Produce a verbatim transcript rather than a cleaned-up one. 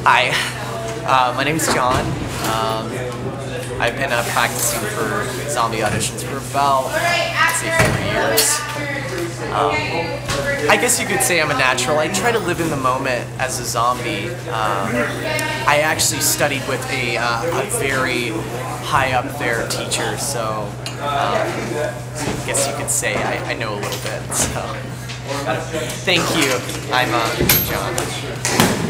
Hi, uh, my name is John. Um, I've been uh, practicing for zombie auditions for about, let's say, four years. Um, I guess you could say I'm a natural. I try to live in the moment as a zombie. Um, I actually studied with a, uh, a very high up there teacher, so um, I guess you could say I, I know a little bit. So, thank you. I'm uh, John.